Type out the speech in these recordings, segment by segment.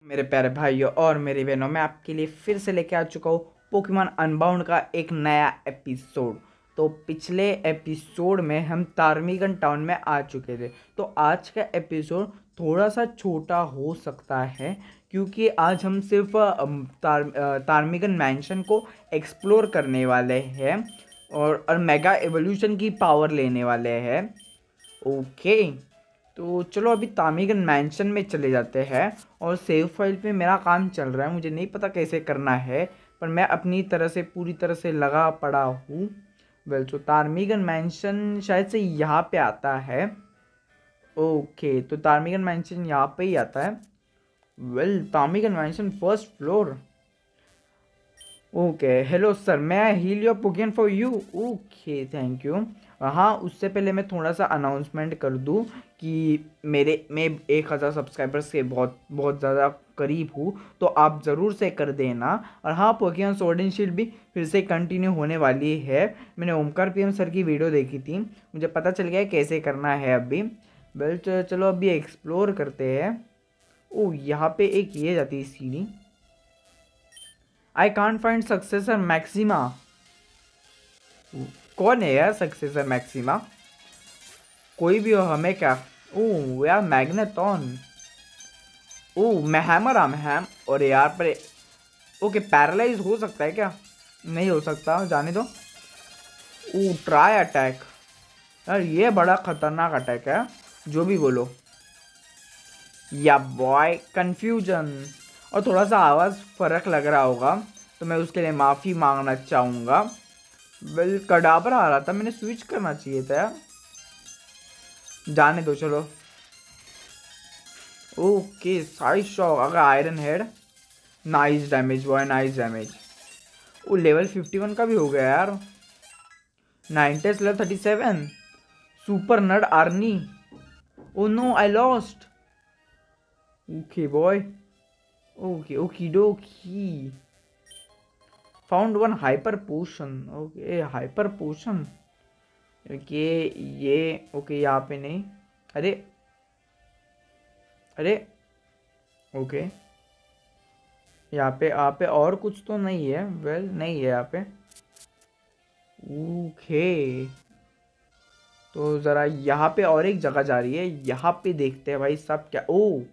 मेरे प्यारे भाइयों और मेरी बहनों, मैं आपके लिए फिर से लेके आ चुका हूँ पोकेमॉन अनबाउंड का एक नया एपिसोड। तो पिछले एपिसोड में हम तार्मिगन टाउन में आ चुके थे। तो आज का एपिसोड थोड़ा सा छोटा हो सकता है क्योंकि आज हम सिर्फ तार्मिगन मैंशन को एक्सप्लोर करने वाले हैं और मेगा एवोल्यूशन की पावर लेने वाले हैं। ओके, तो चलो अभी तामिगन मैंशन में चले जाते हैं और सेव फाइल पे मेरा काम चल रहा है। मुझे नहीं पता कैसे करना है, पर मैं अपनी तरह से पूरी तरह से लगा पड़ा हूँ। वेल, तो तार्मिगन मैंशन शायद से यहाँ पे आता है। ओके, तो तार्मिगन मैंशन यहाँ पे ही आता है। Well, Ptarmigan mansion first floor. Okay, hello sir, मैं I heal your Pokemon for you. Okay, thank you. हाँ, उससे पहले मैं थोड़ा सा अनाउंसमेंट कर दूँ कि मैं 1000 सब्सक्राइबर्स के बहुत बहुत ज़्यादा करीब हूँ, तो आप ज़रूर से कर देना। और हाँ, पोकेमॉन स्वॉर्ड एंड शील्ड भी फिर से कंटिन्यू होने वाली है। मैंने ओमकार पीएम सर की वीडियो देखी थी, मुझे पता चल गया है कैसे करना है अभी। वेल, चलो अभी एक्सप्लोर करते हैं। ओह, यहाँ पे एक ये जाती है सीढ़ी। I can't find successor maxima. कौन है यार सक्सेसर मैक्सिमा? कोई भी हो, हमें क्या। ओह यार, मैग्नेटॉन। ओह, मैं हैमर आम हैम। और यार पर ओके, पैरालाइज हो सकता है क्या? नहीं हो सकता, जाने दो। Oh, tri attack. यार ये बड़ा खतरनाक अटैक है, जो भी बोलो। या बॉय, कंफ्यूजन। और थोड़ा सा आवाज़ फ़र्क लग रहा होगा, तो मैं उसके लिए माफ़ी मांगना चाहूँगा। वेल, कडाबरा आ रहा था, मैंने स्विच करना चाहिए था यार। जाने दो, चलो। ओके, साइड शॉक, अगर iron head. Nice damage boy, nice damage. वो लेवल 51 का भी हो गया यार। 90 level 37। Super nerd Arnie. Oh no, I lost. Okay boy. Okay, okey dokey. Found one hyper potion. Okay, hyper potion. Okay, ये okay, यहाँ पे नहीं। अरे अरे, ओके, यहाँ पे और कुछ तो नहीं है। वेल, नहीं है यहाँ पे। ओके, तो ज़रा यहाँ पे और एक जगह जा रही है, यहाँ पे देखते हैं भाई सब क्या।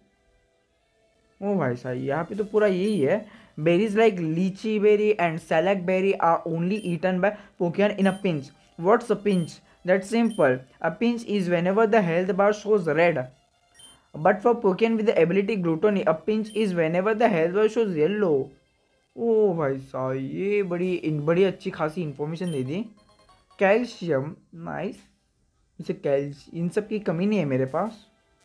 ओ भाई साहब, यहाँ पे तो पूरा यही है। Berries like Liechi berry and Salac berry are only eaten by Pokemon in a pinch. What's a pinch? That's simple. A pinch is whenever the health bar shows red. But for Pokemon with the ability Gluttony, a pinch is whenever the health bar shows yellow. ओ भाई साहब, ये बड़ी अच्छी खासी information दे दी। Calcium, nice. इसे इन सब की कमी नहीं है मेरे पास।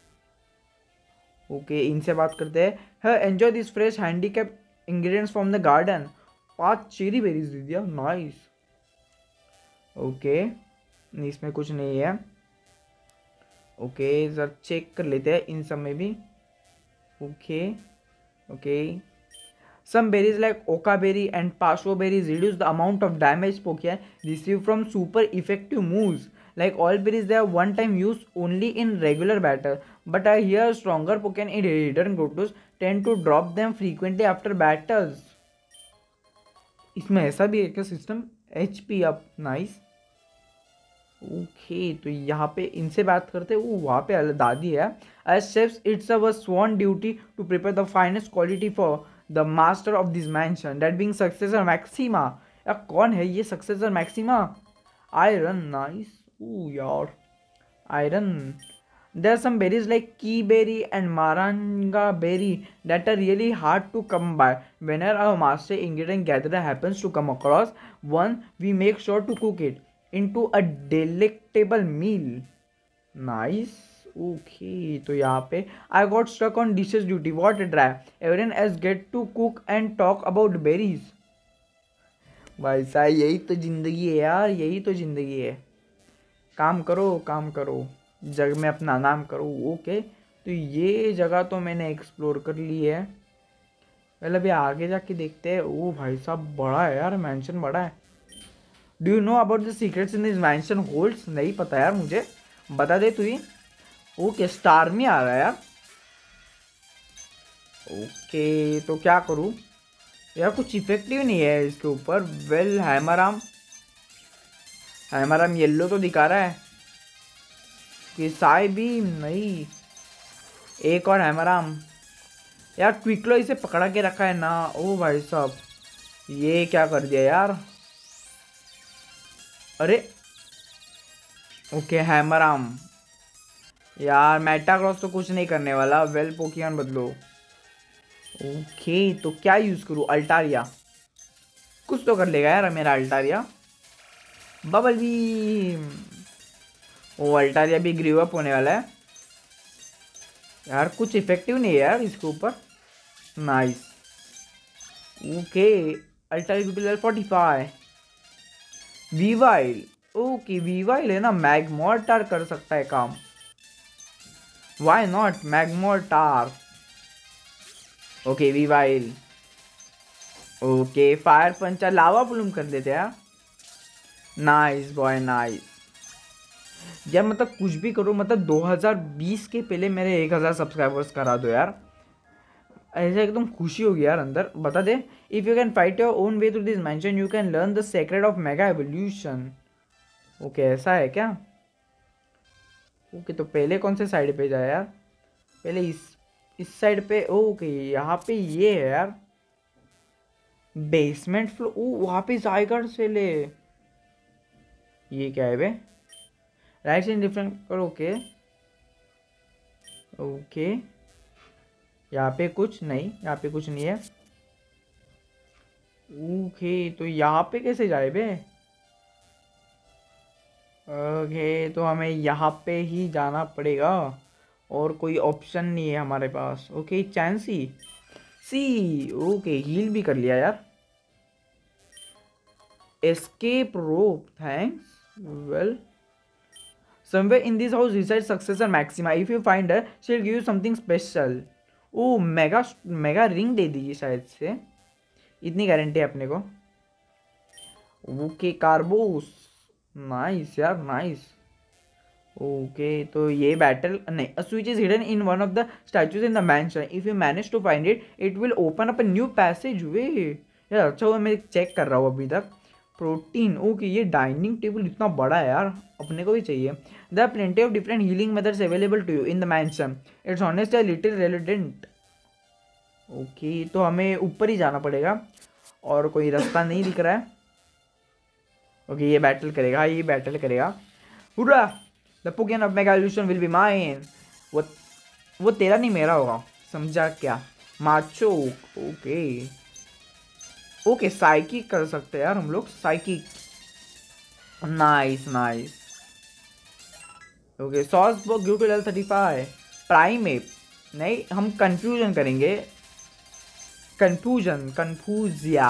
ओके, इनसे बात करते हैं। है, enjoy this fresh handicap ingredients from the garden. 5 cherry berries दे दिया, नाइस। ओके, इसमें कुछ नहीं है। ओके, जरा चेक कर लेते हैं इन सब में भी। Okay okay, some berries like oka berry and pasho berries reduce the amount of damage Pokemon receive from super effective moves. Like all berries, they are one-time use only in regular battle. But I hear stronger Pokemon in Hidden Grotus tend to drop them frequently after battles. इसमें ऐसा भी है क्या system? HP अप, nice. Okay, तो यहाँ पे इनसे बात करते हैं। वो वहाँ पे दादी है। As chefs, it's our sworn duty to prepare the finest quality for the master of this mansion, that being successor Maxima. यार कौन है ये सक्सेसर मैक्सिमा? Iron, nice. ओ यार, iron. There are some berries like Kee berry and Maranga berry that are really hard to come by. Whenever our master ingredient gatherer happens to come across one, we make sure to cook it into a delectable meal. Nice. Okay, तो यहाँ पे I got stuck on dishes duty. What a drag. Everyone else get to cook and talk about berries. भाई साहब, यही तो जिंदगी है यार, यही तो जिंदगी है। काम करो, काम करो, जग में अपना नाम करो। ओके, तो ये जगह तो मैंने एक्सप्लोर कर ली है। पहले अभी आगे जाके देखते हैं। ओ भाई साहब, बड़ा है यार, मैंशन बड़ा है। Do you know about the secrets in this mansion holds? नहीं पता यार मुझे, बता दे तू ही। ओके, स्टार में आ रहा है यार। ओके तो क्या करूँ यार, कुछ इफेक्टिव नहीं है इसके ऊपर। वेल हैमर आर्म येल्लो तो दिखा रहा है कि साई भी नहीं। एक और हैमर आर्म यार, क्विकलो इसे पकड़ा के रखा है ना। ओ भाई साहब, ये क्या कर दिया यार। अरे ओके हैमर आर्म यार, मेटाक्रॉस तो कुछ नहीं करने वाला। वेल पोकियन बदलो। ओके तो क्या यूज करूँ, अल्टारिया कुछ तो कर लेगा यार मेरा अल्टारिया। बबल भी, वो अल्टारिया भी ग्रीव अप होने वाला है यार। कुछ इफेक्टिव नहीं है यार इसके ऊपर। Nice. Okay Altaria level 45। Weavile, okay Weavile है ना, मैगमोर्टार कर सकता है काम। Why not Magmortar. Okay Weavile. Okay fire punch lava plume कर देते यार। Nice boy nice. यार मतलब कुछ भी करो, मतलब 2020 के पहले मेरे 1000 सब्सक्राइबर्स करा दो यार। ऐसे एकदम खुशी होगी यार अंदर। बता दे, if you can fight your own way through this mansion you can learn the secret of mega evolution. Okay ऐसा है क्या। ओके तो पहले कौन से साइड पे जाए यार, पहले इस साइड पे। ओके यहाँ पे ये है यार, बेसमेंट फ्लो। ओ वहाँ पे जायगढ़ से ले। ये क्या है बे, राइट साइड डिफरेंट करो। ओके ओके यहाँ पे कुछ नहीं, यहाँ पे कुछ नहीं है। ओके तो यहाँ पे कैसे जाए बे। ओके तो हमें यहाँ पे ही जाना पड़ेगा, और कोई ऑप्शन नहीं है हमारे पास। ओके चांसी सी। ओके हील भी कर लिया यार। Escape rope thanks. Well somewhere in this house resides successor Maxima. If you find her, she'll give you something special. ओ मेगा मेगा रिंग दे दीजिए शायद से, इतनी गारंटी है अपने को। ओके कार्बोस, नाइस यार नाइस। ओके तो ये बैटल नहीं, a switch is hidden in one of the statues in the mansion. If you manage to find it, it will open up a new passage way. यार अच्छा हुआ मैं check कर रहा हूँ अभी तक। प्रोटीन, ओके ये डाइनिंग टेबल इतना बड़ा है यार, अपने को भी चाहिए। There are plenty of different healing methods available to you in the mansion. It's honestly a little redundant. Okay तो हमें ऊपर ही जाना पड़ेगा, और कोई रास्ता नहीं दिख रहा है। ओके ये बैटल करेगा, ये बैटल करेगा। Hurrah the token of mega illusion will be mine. वो तेरा नहीं मेरा होगा, समझा क्या माचो। ओके ओके साइकिक कर सकते हैं यार हम लोग, psychic. Nice nice. Okay Sawsbuck ग्यू टू लेवल 35। प्राइम एप नहीं, हम कंफ्यूजन करेंगे। कंफ्यूजन कंफ्यूजिया।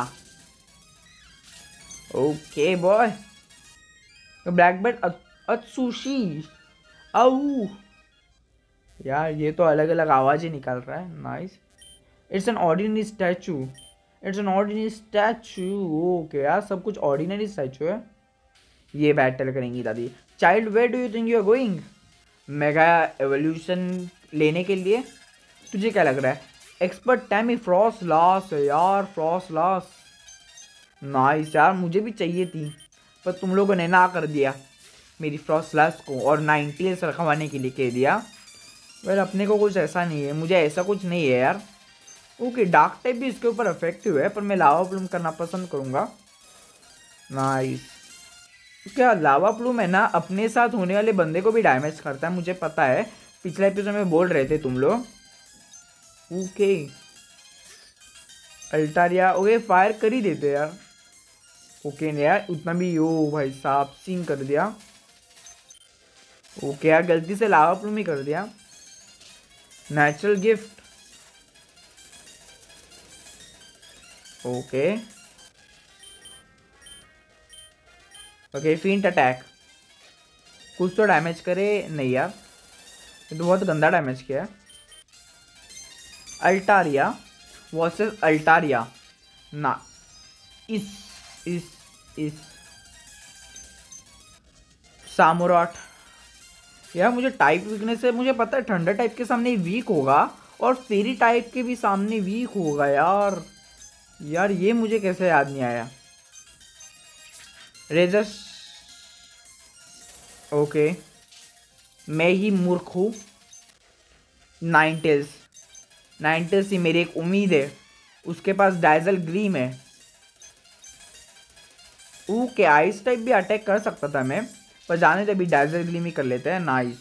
Okay boy black belt Atsushi. आऊ यार ये तो अलग अलग आवाज ही निकाल रहा है। Nice. It's an ordinary statue. It's an ordinary statue. Okay यार सब कुछ ऑर्डिनरी स्टैचू है। ये बैटल करेंगी दादी। Child where do you think you are going. Mega evolution लेने के लिए। तुझे क्या लग रहा है, एक्सपर्ट टैमी फ्रॉस्ट लॉस है यार, फ्रॉस्ट लॉस। नाइस यार मुझे भी चाहिए थी, पर तुम लोगों ने ना कर दिया मेरी फ्रॉस्ट लॉस को, और 90 रखवाने के लिए कह दिया। वेल अपने को कुछ ऐसा नहीं है, मुझे ऐसा कुछ नहीं है यार। ओके डार्क टाइप भी इसके ऊपर इफेक्टिव है, पर मैं लावा प्लूम करना पसंद करूँगा। नाइस। क्या लावा प्लूम है ना, अपने साथ होने वाले बंदे को भी डैमेज करता है, मुझे पता है। पिछले एपिसोड में बोल रहे थे तुम लोग। ओके अल्टारिया ओके फायर कर ही देते यार। ओके नहीं यार उतना भी, ओ भाई साहब सीन कर दिया। ओके यार गलती से लावा प्लूम ही कर दिया। Natural gift. Okay okay feint attack, कुछ तो डैमेज करे। नहीं यार ये तो बहुत गंदा डैमेज किया है। अल्टारिया वर्सेस अल्टारिया ना, इस सामुराट। यार मुझे टाइप वीकनेस है, मुझे पता है ठंडा टाइप के सामने वीक होगा, और फेरी टाइप के भी सामने वीक होगा यार। यार ये मुझे कैसे याद नहीं आया। रेजर, ओके, मैं ही मूर्ख हूँ। नाइनटेल्स, नाइनटेल्स ही मेरी एक उम्मीद है। उसके पास डाइजल ग्लीम है। ओके, आइस टाइप भी अटैक कर सकता था मैं, पर जाने दे, अभी डाइजल ग्लीम ही कर लेते हैं। Nice,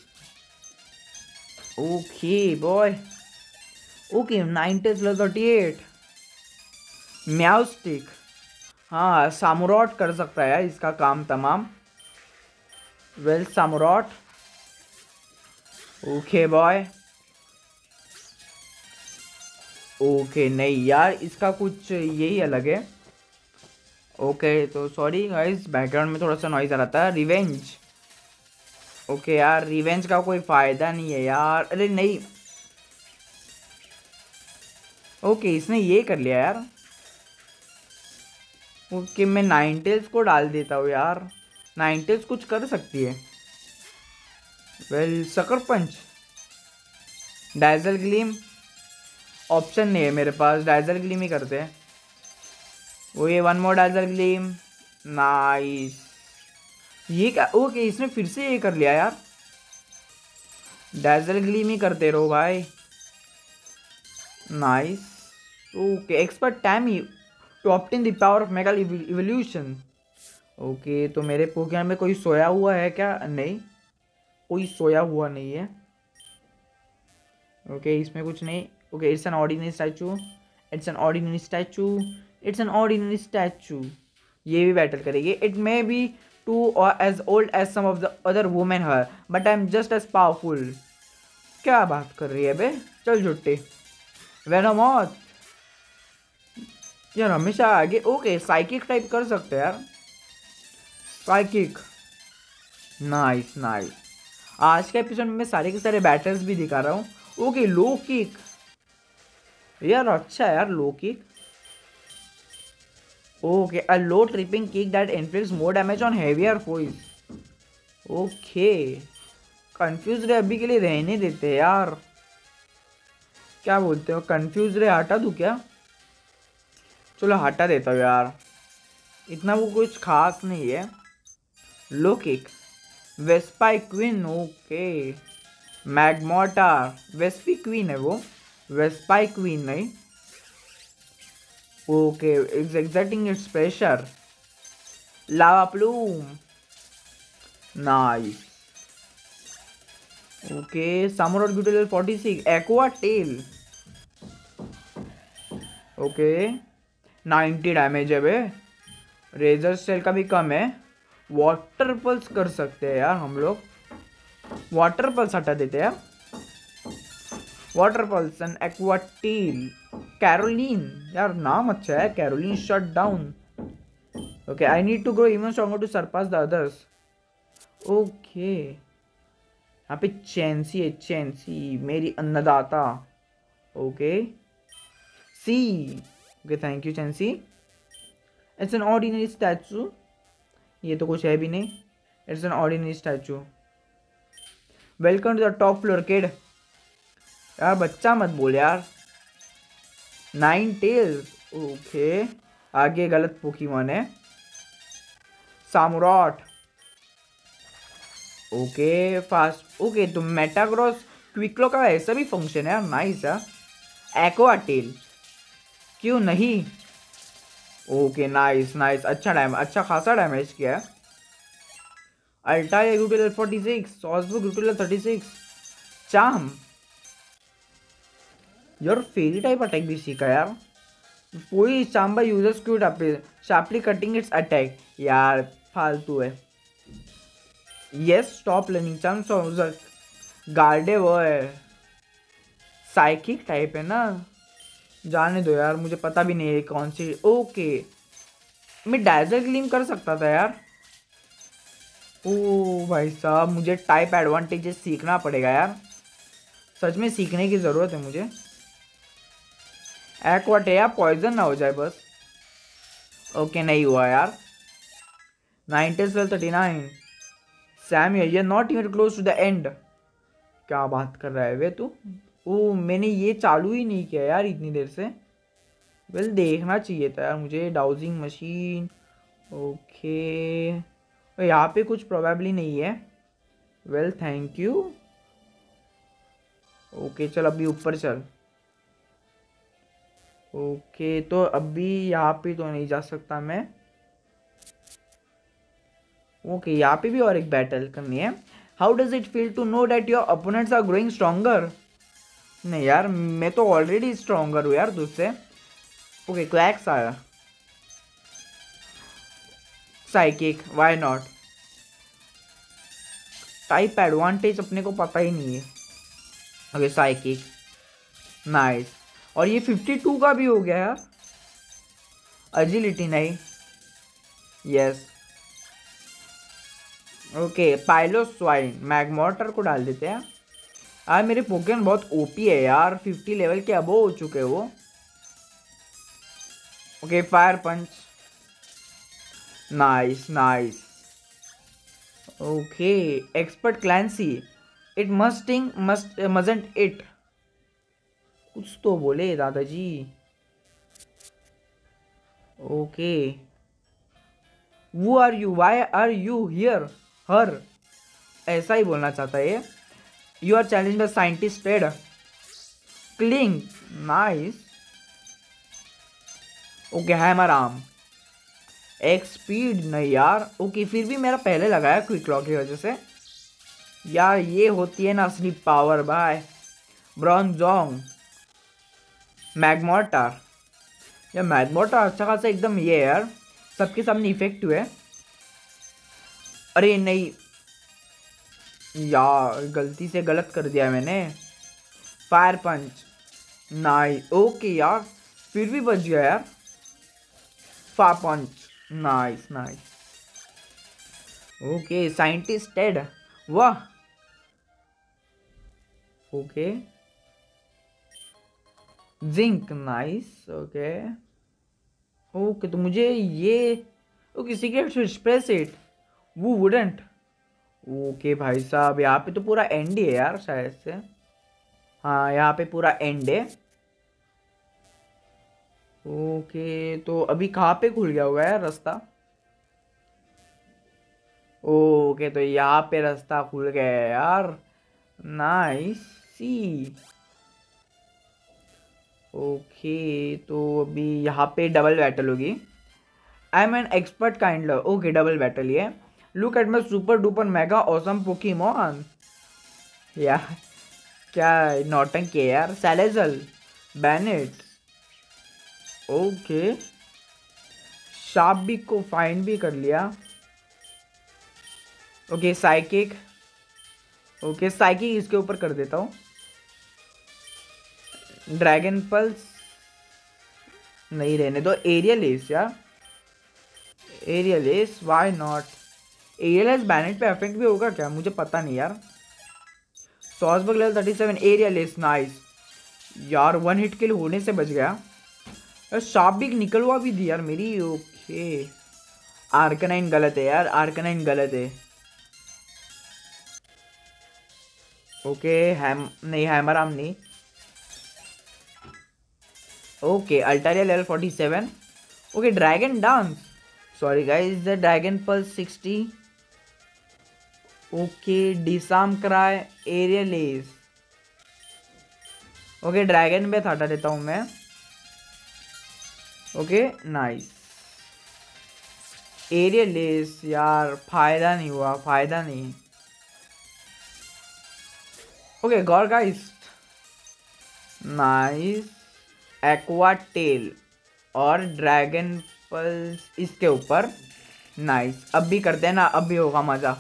okay boy. Okay, Ninetales level 38। Meowstic, हाँ सामुरॉट कर सकता है यार इसका काम तमाम। Well Samurott, okay boy. Okay नहीं यार, इसका कुछ यही अलग है। ओके तो सॉरी गाइस, बैकग्राउंड में थोड़ा सा नॉइज आ रहा था। रिवेंज, ओके यार रिवेंज का कोई फायदा नहीं है यार। अरे नहीं, ओके इसने ये कर लिया यार। ओके मैं नाइनटेल्स को डाल देता हूँ यार, नाइनटेल्स कुछ कर सकती है। Well sucker punch, dazzling gleam, option नहीं है मेरे पास, डाइजल ग्लीम ही करते हैं। वो ये one more dazzling gleam, nice. ये क्या, ओके इसने फिर से ये कर लिया यार। डाइजल ग्लीम ही करते रहो भाई, nice. Okay expert Tammy to obtain the power of mega evolution. Okay तो मेरे पोकेमॉन में कोई सोया हुआ है क्या? नहीं, कोई सोया हुआ नहीं है। ओके इसमें कुछ नहीं। Okay it's an ordinary statue, it's an ordinary statue, it's an ordinary statue. ये भी बैटल करेगी। It may be two or as old as some of the other women her, but I am just as powerful. क्या बात कर रही है बे, चल झुट्टे। वेनोमॉथ, यार हमेशा आगे। ओके साइकिक टाइप कर सकते हैं यार, साइकिक, नाइस नाइस। आज के एपिसोड में मैं सारे के सारे बैटल्स भी दिखा रहा हूँ। ओके लो किक, यार अच्छा है यार low kick. Okay a low tripping kick that inflicts more damage on heavier foes. Okay confuse रहे, अभी के लिए रहने देते हैं यार। क्या बोलते हो, कंफ्यूज रहे हटा दूँ क्या? चलो हटा देता हूँ यार, इतना वो कुछ खास नहीं है। Low kick, Vespiquen, okay. Magmortar, Vespiquen है वो, वेस्पाई क्वीन नहीं। Okay it's exerting it's pressure. Lava plume, nice. Okay samurai beauty 46, aqua tail, okay 90 damage है बे। रेजर सेल का भी कम है। वाटर पल्स कर सकते हैं यार हम लोग, वाटर पल्स हटा देते हैं। Water pulse and aqua tail. Caroline, यार नाम अच्छा है, Caroline shut down. Okay I need to grow even stronger to surpass the others. Okay यहाँ पे चैंसी है, चैंसी मेरी अन्नदाता। Okay see, okay thank you Chansey. It's an ordinary statue, ये तो कुछ है भी नहीं। It's an ordinary statue. Welcome to the top floor kid. यार बच्चा मत बोल यार। नाइन टेल्स, ओके आगे गलत पोकेमॉन है। Samurott, okay fast. ओके तो मेटाग्रॉस क्विकलो का ऐसा भी फंक्शन है यार, नाइस है। एक्वा टेल, क्यों नहीं। ओके नाइस नाइस, अच्छा डैमेज, अच्छा खासा डैमेज किया है। अल्टा ग्रूटल 46, सॉसबो ग्रूटल 36, चाम। यार फेरी टाइप अटैक भी सीखा यार। कोई चांबा users cute sharply cutting its attack, यार फालतू है। यस स्टॉप लर्निंग चांस, गार्डे वो है, साइकिक टाइप है ना। जाने दो यार, मुझे पता भी नहीं है कौन सी। ओके मैं डाइजर ग्लीम कर सकता था यार। ओ भाई साहब मुझे टाइप एडवांटेजेस सीखना पड़ेगा यार, सच में सीखने की ज़रूरत है मुझे। एक्वाट है यार, पॉइजन ना हो जाए बस। ओके नहीं हुआ यार। 39 सैम, ये not even close to the end. क्या बात कर रहा है वे तू, ओ मैंने ये चालू ही नहीं किया यार इतनी देर से। वेल देखना चाहिए था यार मुझे। Dowsing machine, okay. यहाँ पे कुछ प्रोबेबली नहीं है। Well thank you. ओके चल अभी ऊपर चल। ओके तो अभी यहाँ पे तो नहीं जा सकता मैं। ओके यहाँ पे भी और एक बैटल करनी है। How does it feel to know that your opponents are growing stronger? नहीं यार मैं तो ऑलरेडी स्ट्रोंगर हूँ यार तुझसे। ओके क्वैक्स आया। Psychic why not. Type advantage अपने को पता ही नहीं है। Okay psychic nice. और ये 52 का भी हो गया यार। अजिलिटी नहीं। Yes okay Piloswine Magmortar को डाल देते हैं। आज मेरे पोकेमॉन बहुत ओपी है यार। 50 लेवल के अबो हो चुके हैं वो। Okay fire punch nice nice. Okay expert Clancy it मस्टिंग मस्ट मजंट इट। कुछ तो बोले दादाजी। ओके वो are you why are you here her, ऐसा ही बोलना चाहता है ये। You are challenge the scientist पेड क्लिंग नाइस। ओके हैमर आर्म एक स्पीड नहीं यार। ओके फिर भी मेरा पहले लगाया क्विक लॉक की वजह से यार। ये होती है ना असली पावर बाय। ब्रॉन्जोंग मैगमॉर्टार यार। मैगमॉर्टार अच्छा खासा एकदम ये है यार सबके सामने इफेक्टिव है। अरे नहीं यार गलती से गलत कर दिया मैंने। Fire punch nice. ओके यार फिर भी बच गया यार। Fire punch nice nice. Okay scientist Ted वाह। Okay zinc nice. Okay okay तो मुझे ये okay secret switch press it वो वुडेंट। ओके भाई साहब यहाँ पे तो पूरा एंड ही है यार शायद से। हाँ यहाँ पे पूरा एंड है। ओके तो अभी कहाँ पे खुल गया होगा यार रास्ता? ओके तो यहाँ पे रास्ता खुल गया है यार। नाइस सी। ओके तो अभी यहाँ पे डबल बैटल होगी। I am an expert kind love. Okay double battle ये। Look at my super duper mega awesome Pokémon. यार क्या नौटंकी है यार। सैलेजल बैनेट ओके। शार्पिक को फाइंड भी कर लिया। ओके साइकिक ओके साइकिक इसके ऊपर कर देता हूँ। ड्रैगन पल्स नहीं रहने दो। एरियल एस यार। Aerial ace why not. Aerial ace बैनेट पे अफेक्ट भी होगा क्या मुझे पता नहीं यार। Sawsbuck level 37 aerial ace nice यार। वन हिट के लिए होने से बच गया। शार्पिक निकलवा भी दी यार मेरी। ओके आर्कनाइन गलत है यार। आर्कनाइन गलत है। ओके हैम नहीं हैमर आर्म नहीं। Okay Altaria level 47। Okay dragon dance sorry guys the dragon pulse 60। Okay डिसाम क्राई aerial ace. Okay dragon breath हटा देता हूँ मैं। Okay nice. एरियल एस यार फायदा नहीं हुआ फायदा नहीं। Okay Gourgeist nice. Aqua tail और ड्रैगन पल्स इसके ऊपर नाइस। अब भी करते हैं ना अब भी होगा मज़ा।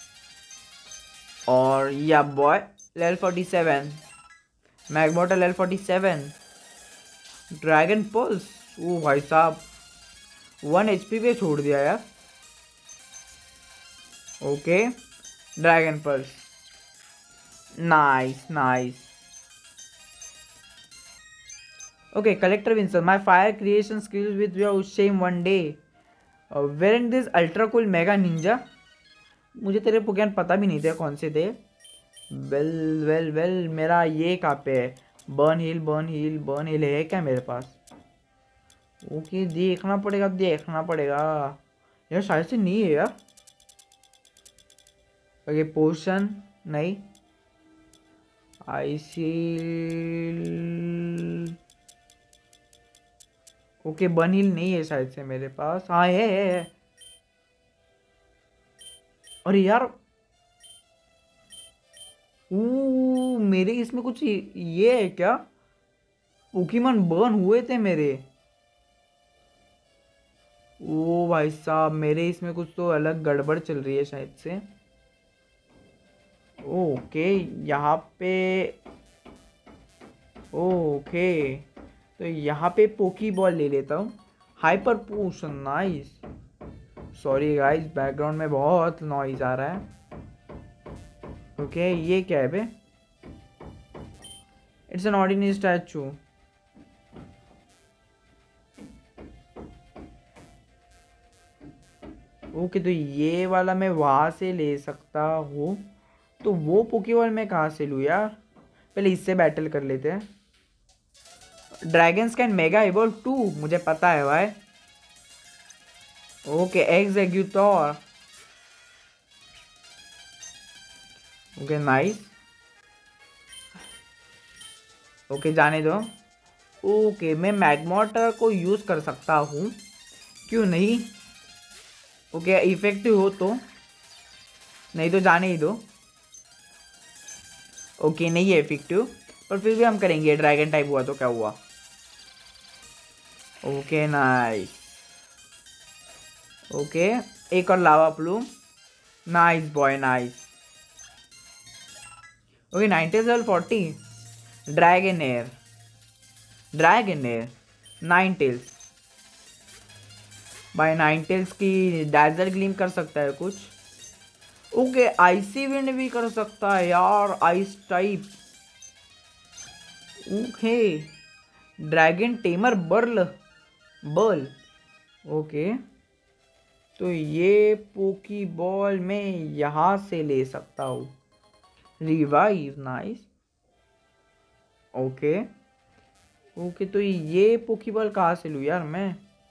और या boy level 47 Magmortar level 47 dragon pulse. ओ भाई साहब 1 HP पे छोड़ दिया यार। Okay dragon pulse nice nice. Okay, collector Vincent, my fire creation skills with your shame one day. Wearing this ultra cool mega ninja. मुझे तेरे पोकेमॉन पता भी नहीं थे कौन से थे। वेल वेल वेल, मेरा ये कहाँ पे है? Burn hill, burn hill, burn hill है क्या मेरे पास? ओके, देखना पड़ेगा, देखना पड़ेगा। यार शायद से नहीं है यार। ओके, पोशन नहीं। आईसील। ओके, बर्न हिल नहीं है शायद से मेरे पास। हाँ है। अरे यार, मेरे इसमें कुछ ये है क्या? पोकेमॉन बर्न हुए थे मेरे। ओ भाई साहब, मेरे इसमें कुछ तो अलग गड़बड़ चल रही है शायद से। ओके, यहाँ पे। ओके, तो यहाँ पे पोकी बॉल ले लेता हूँ। Hyper potion, nice. Sorry guys, background में बहुत नॉइज आ रहा है। ओके, ये क्या है बे? It's an ordinary statue. Okay, तो ये वाला मैं वहां से ले सकता हूँ। तो वो पोकेबॉल मैं कहाँ से लूँ यार? पहले इससे बैटल कर लेते हैं। Dragons can mega evolve too, मुझे पता है भाई। Okay, executor. Okay nice. Okay, जाने दो। ओके, मैं मैग्मॉटर को यूज कर सकता हूँ, क्यों नहीं? ओके, इफेक्टिव हो तो। नहीं तो जाने ही दो। ओके, नहीं है इफेक्टिव, पर फिर भी हम करेंगे। ड्रैगन टाइप हुआ तो क्या हुआ? Okay nice. ओके, एक और lava plume. Nice boy, nice. Okay, 90 level 40। Dragon air, dragon air. 9 tails. भाई 9 टेल्स की डैजर ग्लीम कर सकता है कुछ। ओके, आइसी विंड भी कर सकता है यार, ice type. Okay, dragon tamer Burl, Burl. Okay, तो ये पोकी बॉल मैं यहाँ से ले सकता हूँ। Revive, nice. ओके। ओके, तो ये पोकी बॉल कहाँ से लूँ यार मैं?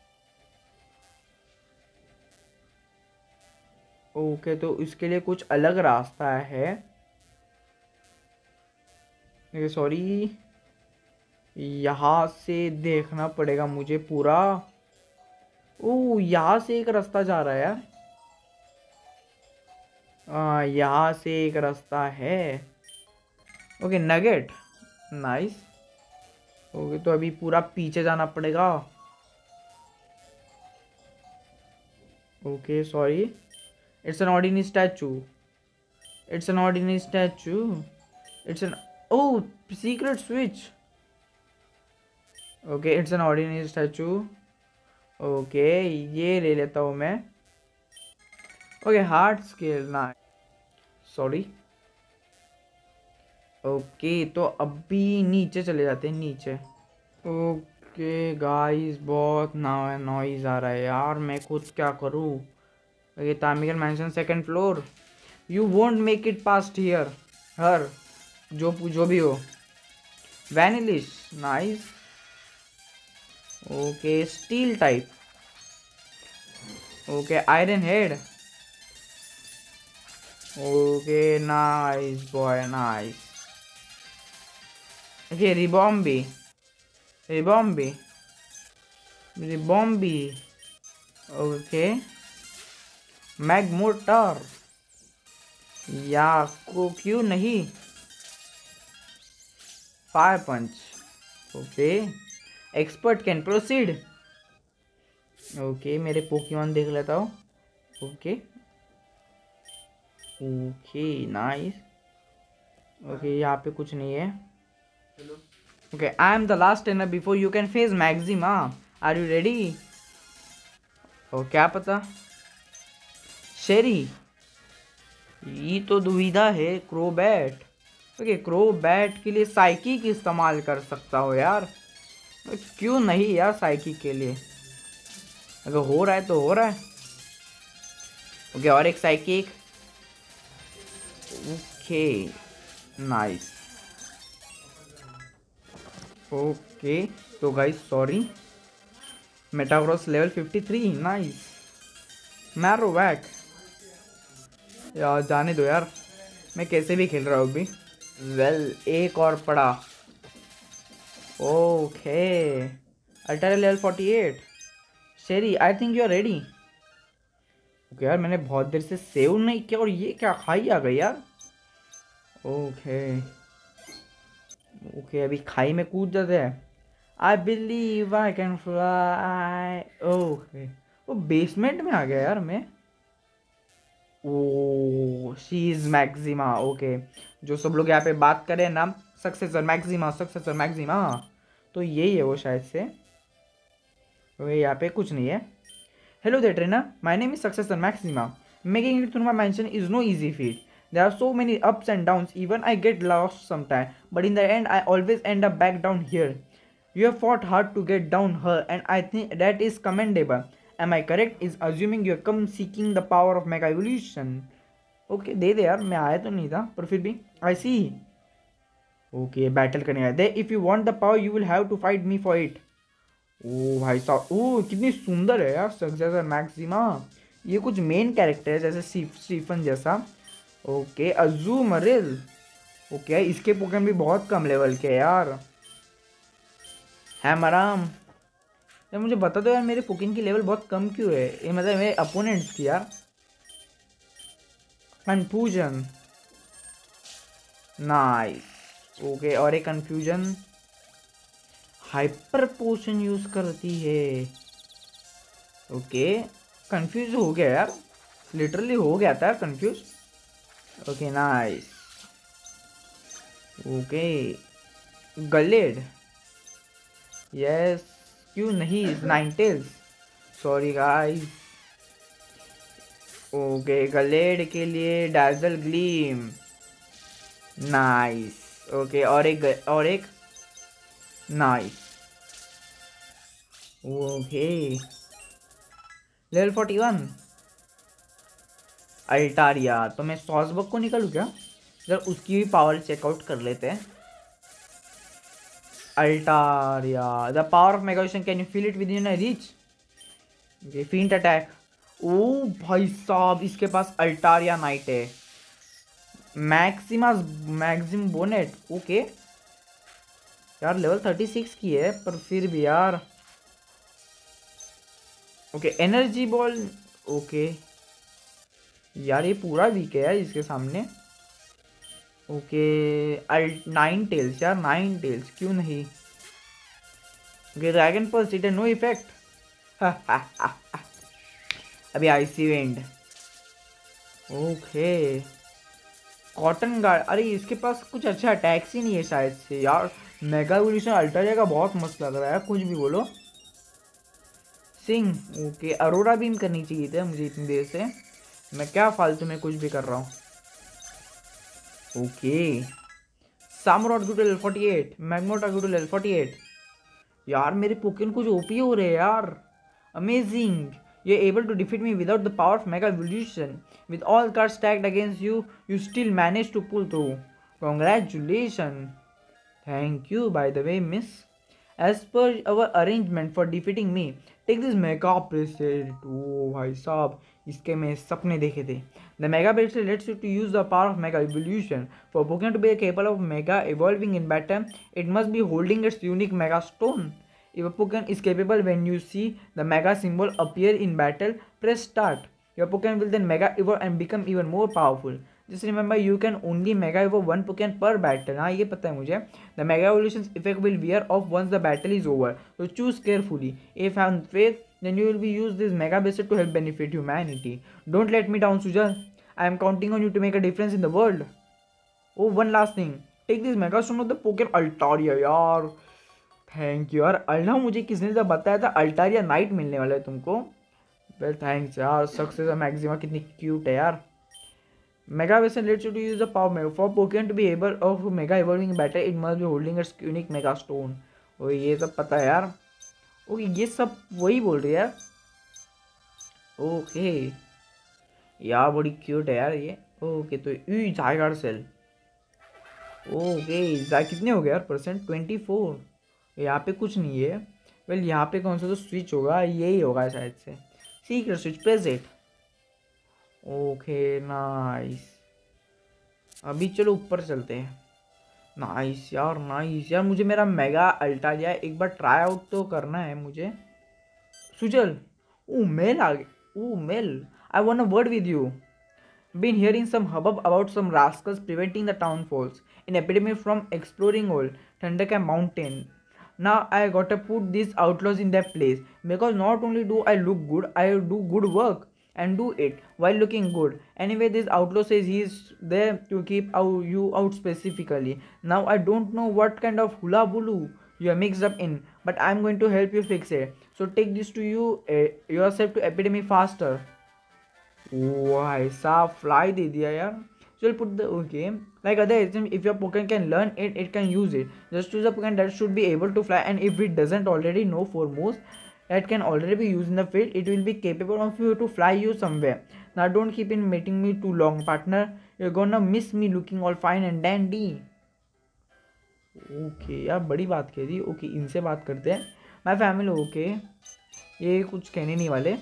ओके, तो इसके लिए कुछ अलग रास्ता है। सॉरी, यहाँ से देखना पड़ेगा मुझे पूरा। ओ, यहाँ से एक रास्ता जा रहा है यार। यहाँ से एक रास्ता है। Okay, nugget, nice. ओके, तो अभी पूरा पीछे जाना पड़ेगा। Okay sorry, it's an ordinary statue. It's an ordinary statue. It's an, ओ, secret switch. Okay, it's an ordinary statue. Okay, ये ले लेता हूँ मैं। ओके, हार्ट स्केल, ना। सॉरी। ओके, तो अभी नीचे चले जाते हैं, नीचे। ओके गाइस, बहुत नॉइज आ रहा है यार, मैं खुद क्या करूँ? ये तामिगन mansion 2nd floor. You won't make it past here. Her, जो भी हो। वैनिलिश, nice. Okay, steel type. Okay, iron head. Okay, nice boy, nice. Okay, Ribombee, Ribombee, Ribombee. Okay, Magmortar, या को क्यों नहीं? Fire punch. Okay, expert can proceed. Okay, मेरे Pokemon देख लेता हूँ। Okay, okay nice. ओके, यहाँ पे कुछ नहीं है। Okay, I am the last trainer before you can face Maxima. Are you ready? ओ, क्या पता। शेरी, ये तो दुविधा है। क्रोबैट। ओके, क्रोबैट के लिए साइकिक इस्तेमाल कर सकता हो यार। क्यों नहीं यार, साइकिक के लिए अगर हो रहा है तो हो रहा है। ओके, और एक साइकिक। Okay, nice. ओके तो guys sorry, Metagross level 53, nice. Marowak, यार जाने दो यार, मैं कैसे भी खेल रहा हूँ अभी। वेल एक और पड़ा। Okay Altaria level 48। शेरी I think you are ready. Okay यार मैंने बहुत देर से सेव नहीं किया और ये क्या खाई आ गई यार। ओके ओके अभी खाई में कूद जाते हैं। I believe I can fly. Okay वो बेसमेंट में आ गया यार मैं। ओ शी इज मैक्सिमा। ओके जो सब लोग यहाँ पे बात करें नाम, सक्सेसर मैक्सिमा, सक्सेसर मैक्सिमा, तो यही है वो शायद से। ओके यहाँ पे कुछ नहीं है। Hello there trainer, my name is successor Maxima. Making it through my mansion is no easy feat. There are so many ups and downs, even I get lost sometimes, but in the end I always end up back down here. You have fought hard to get down here, and I think that is commendable. Am I correct? Is assuming you have come seeking the power of mega evolution. Okay, दे दे यार, मैं आया तो नहीं था पर फिर भी। I see. Okay, बैटल करने आया दे। If you want the power, you will have to fight me for it. ओ भाई साहब, ओ कितनी सुंदर है यार सक्सेसर मैक्सिमा। ये कुछ मेन कैरेक्टर है जैसे स्टीफन जैसा। ओके अजू मरिल। ओके इसके पोकेमॉन भी बहुत कम लेवल के यार। है मराम यार, मुझे बता दो यार मेरे पोकेमॉन की लेवल बहुत कम क्यों है। ये मतलब मेरे अपोनेंट्स की यार। Confusion, nice. ओके और एक कन्फ्यूजन हाइपर पोशन यूज करती है। ओके कंफ्यूज हो गया यार, लिटरली हो गया था confused. Okay nice. Okay Gallade, yes क्यों नहीं, Ninetales, sorry guys. Okay Gallade के लिए डैजल ग्लीम, नाइस। ओके और एक नाइस। Okay level 41 Altaria. तो मैं सॉसबर्ग को निकालूँ क्या, जरा उसकी भी पावर चेकआउट कर लेते हैं। Altaria, the power of mega evolution, can you feel it within reach. Okay feint attack. ओ भाई साहब इसके पास अल्टारिया नाइट है। मैक्सिमस मैक्सिम बोनेट। ओके यार लेवल 36 की है पर फिर भी यार। Okay energy ball. ओके यार ये पूरा वीक है यार इसके सामने। ओके 9 टेल्स यार, 9 टेल्स क्यों नहीं। Okay dragon pulse, it no effect. अभी icy wind. Okay cotton guard, अरे इसके पास कुछ अच्छा अटैक्स ही नहीं है शायद से यार। मेगा एवोल्यूशन अल्टारिया का बहुत मस्त लग रहा है, कुछ भी बोलो। सिंह, ओके अरोरा बीम करनी चाहिए था मुझे इतनी देर से, मैं क्या फालतू में कुछ भी कर रहा हूँ। Okay Samurott good level 48, Magmortar good level 48। यार मेरे पोकेमॉन कुछ ओपी हो रहे हैं यार, amazing. You're able to defeat me without the power of Mega Evolution. With all cards stacked against you, you still managed to pull through. Congratulations. Thank you, by the way, miss. As per our arrangement for defeating me, take this Mega Bracelet. Oh, भाई साहब इसके मैं सपने देखे थे। The Mega Bracelet lets you to use the power of Mega Evolution. For Pokemon to be capable of Mega evolving in battle, it must be holding its unique Mega Stone. If a Pokemon is capable, when you see the Mega symbol appear in battle, press start. Your Pokemon will then Mega evolve and become even more powerful. Just remember, you can only Mega evolve one Pokemon per battle. हाँ ये पता है मुझे। The Mega evolution's effect will wear off once the battle is over. So choose carefully. If you have faith, then you will be use this Mega Bracelet to help benefit humanity. Don't let me down, Sujal. I am counting on you to make a difference in the world. Oh, one last thing. Take this Mega Stone of the Pokemon Altaria, यार। Thank you यार। अल्लाह मुझे किसने जब बताया था Altaria night मिलने वाला है तुमको। वेल थैंक्स यार। सक्सेस मैक्सिमा कितनी क्यूट है यार। Mega evolution lets you to use the power for Pokemon to be able of mega evolving battle, it must be holding its unique mega stone. ओ ये सब पता है यार। ओके ये सब वही बोल रही है यार। ओके यार बड़ी क्यूट है यार ये। ओके तो यू जाएगा सेल। ओके कितने हो गए यार परसेंट? 24। यहाँ पे कुछ नहीं है। वेल यहाँ पे कौन सा तो स्विच होगा, यही होगा शायद से। Secret switch, press it. Okay nice. अभी चलो ऊपर चलते हैं। नाइस यार, नाइस यार, मुझे मेरा मेगा अल्टारिया एक बार ट्राई आउट तो करना है मुझे। सुजल, ओ मेल आ गए। ओ मेल, I want a word with you. Been hearing some hubbub about some rascals preventing the townfalls in epidemic from exploring old Thundercamp Mountain. Now I gotta put these outlaws in their place because not only do I look good, I do good work and do it while looking good. Anyway, this outlaw says he is there to keep you out specifically. Now I don't know what kind of hula bulu you are mixed up in, but I'm going to help you fix it. So take this to you yourself to epidemic faster. ऐसा fly दे दिया यार. So we'll put the okay. Like other items, if your Pokemon can learn it, it can use it. Just choose a Pokemon that should be able to fly, and if it doesn't already know four moves that can already be used in the field, it will be capable of you to fly you somewhere. Now don't keep in meeting me too long, partner. You're gonna miss me looking all fine and dandy. Okay यार, बड़ी बात कह दी. Okay इनसे बात करते हैं. My family okay, ये कुछ कहने नहीं वाले.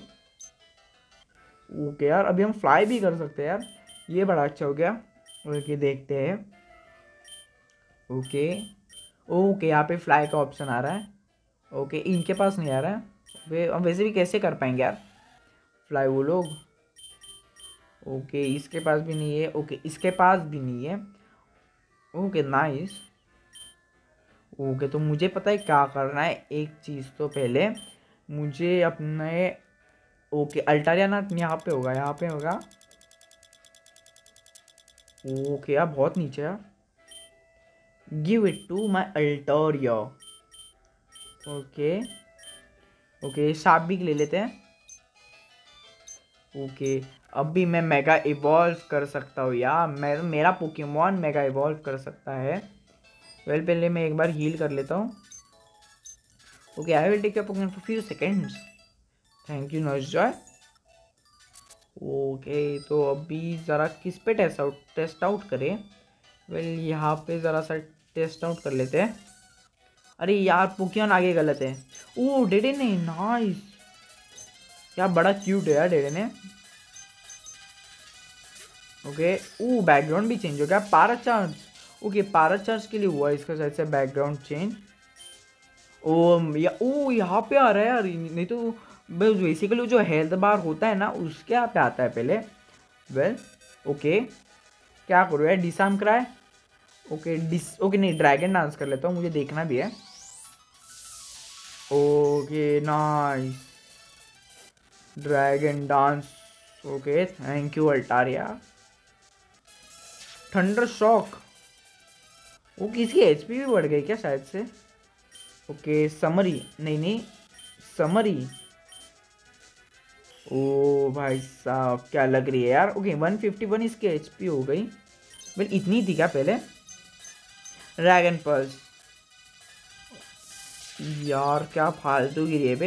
ओके यार, अभी हम फ्लाई भी कर सकते हैं यार, ये बड़ा अच्छा हो गया. ओके देखते हैं. ओके ओके यहाँ पे फ्लाई का ऑप्शन आ रहा है. ओके इनके पास नहीं आ रहा है. वैसे भी कैसे कर पाएंगे यार फ्लाई वो लोग. ओके इसके पास भी नहीं है. ओके इसके पास भी नहीं है. Okay nice. ओके तो मुझे पता है क्या करना है. एक चीज़ तो पहले मुझे अपने ओके अल्टारिया ना यहाँ पे होगा, यहाँ पे होगा. ओके यार बहुत नीचे है. Give it to my Altaria. Okay okay शार्पिक ले लेते हैं. ओके अब भी मैं मेगा इवॉल्व कर सकता हूँ यार. मेरा पोकेमॉन मेगा इवॉल्व कर सकता है. वेल पहले मैं एक बार हील कर लेता हूँ. Okay I will take your Pokemon for few seconds. Thank you nurse Joy. Okay तो अभी ज़रा किस पे टेस्ट आउट करें. वेल यहाँ पे ज़रा सा टेस्ट आउट कर लेते हैं. अरे यार पोकेमॉन आगे गलत है. ओ डेडे ने, नाइस यार, बड़ा क्यूट है यार डेडे ने. ओके ओ बैकग्राउंड भी चेंज हो गया. पाराचार्ज. ओके पाराचार्ज के लिए हुआ इसका शायद से बैकग्राउंड चेंज. ओ यहाँ पे आ रहा है यार, नहीं तो बेसिकली जो हेल्थ बार होता है ना उसके यहाँ पे आता है पहले. वेल ओके क्या करूँ यार, डिसार्म कराए. ओके नहीं ड्रैगन डांस कर लेता हूँ, मुझे देखना भी है. Okay nice dragon dance. Okay thank you Altaria. Thunder shock. वो किसी एचपी भी बढ़ गई क्या शायद से. ओके समरी, नहीं समरी. ओ भाई साहब क्या लग रही है यार. ओके 151 इसके एचपी हो गई. वेल इतनी थी क्या पहले. Dragon pulse. यार क्या फालतू गिरी है बे.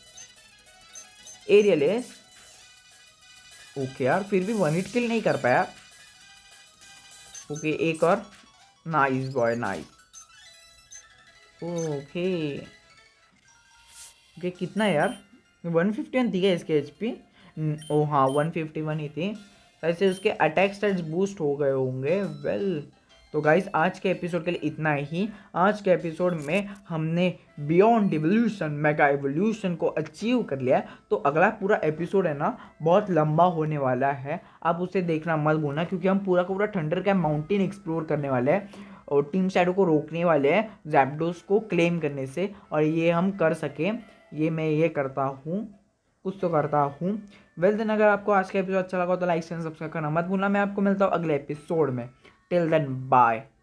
Aerial ace. ओके यार फिर भी 1 हिट किल नहीं कर पाया. ओके एक और. Nice boy nice. Okay okay कितना है यार. 151 थी क्या इसके एचपी. ओ हाँ 151 ही थी. ऐसे उसके अटैक स्टैट्स बूस्ट हो गए होंगे. वेल तो गाइस आज के एपिसोड के लिए इतना ही. आज के एपिसोड में हमने बियॉन्ड इवोल्यूशन मेगा इवोल्यूशन को अचीव कर लिया है. तो अगला पूरा एपिसोड है ना बहुत लंबा होने वाला है. आप उसे देखना मत भूलना क्योंकि हम पूरा का पूरा थंडरकैम्प माउंटेन एक्सप्लोर करने वाले हैं और टीम शैडो को रोकने वाले हैं ज़ैप्डोस को क्लेम करने से. और ये हम कर सकें, मैं करता हूँ, कुछ तो करता हूँ. वेल देन अगर आपको आज का एपिसोड अच्छा लगा तो लाइक एंड सब्सक्राइब करना मत भूलना. मैं आपको मिलता हूँ अगले एपिसोड में. Till then bye.